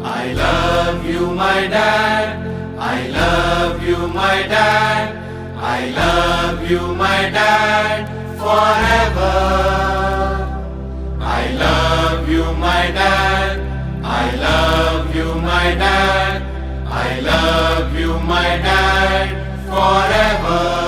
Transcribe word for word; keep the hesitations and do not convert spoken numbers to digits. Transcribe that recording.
I love you, my dad. I love you, my dad. I love you, my dad, forever. I love you, my dad. I love you, my dad. I love you, my dad, forever.